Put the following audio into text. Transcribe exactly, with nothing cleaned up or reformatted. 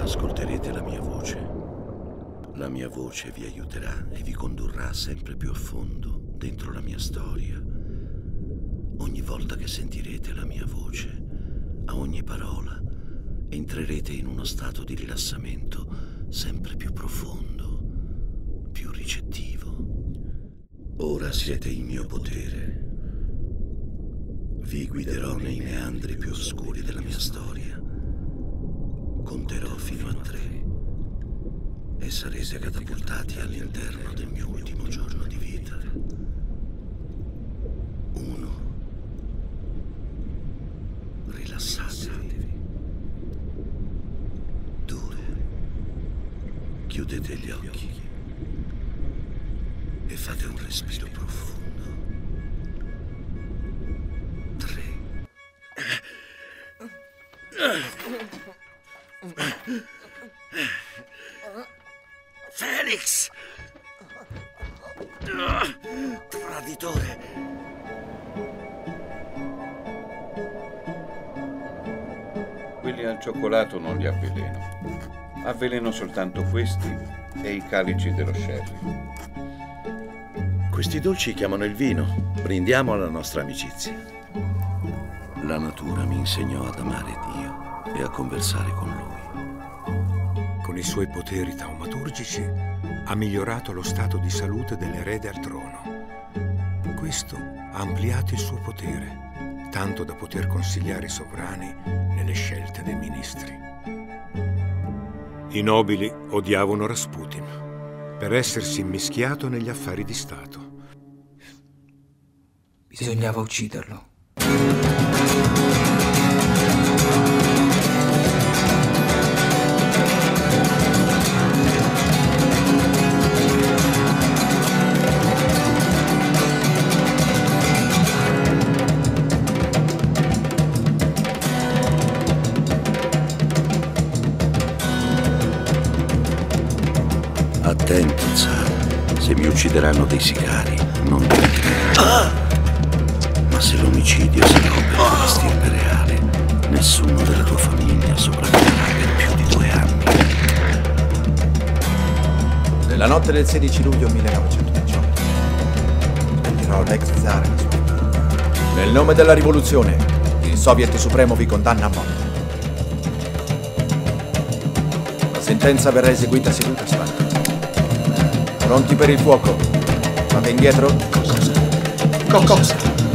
ascolterete la mia voce. La mia voce vi aiuterà e vi condurrà sempre più a fondo dentro la mia storia. Ogni volta che sentirete la mia voce, a ogni parola, entrerete in uno stato di rilassamento sempre più profondo, più ricettivo. Ora siete in mio potere. Vi guiderò nei meandri più oscuri della mia storia. Conterò fino a tre e sarete catapultati all'interno del mio ultimo giorno di vita. Uno. Rilassatevi. Due. Chiudete gli occhi e fate un respiro profondo. Tre. Felix! Traditore! Quelli al cioccolato non li avveleno. Avveleno soltanto questi e i calici dello sherry. Questi dolci chiamano il vino. Brindiamo alla nostra amicizia. La natura mi insegnò ad amare Dio e a conversare con Lui. Con i suoi poteri taumaturgici ha migliorato lo stato di salute dell'erede al trono. Questo ha ampliato il suo potere, tanto da poter consigliare i sovrani nelle scelte dei ministri. I nobili odiavano Rasputin per essersi immischiato negli affari di Stato. Bisognava ucciderlo. Attento, Tsar. Se mi uccideranno dei sicari, non dimenticherò. Ah! Ma se l'omicidio si compie per stirpe reale, nessuno della tua famiglia sopravviverà per più di due anni. Nella notte del sedici luglio millenovecentodiciotto spenderò l'ex Tsar Rasputin. Nel nome della rivoluzione, il Soviet Supremo vi condanna a morte. La sentenza verrà eseguita seduta stante. Pronti per il fuoco? Fate indietro? Cosa? Cosa?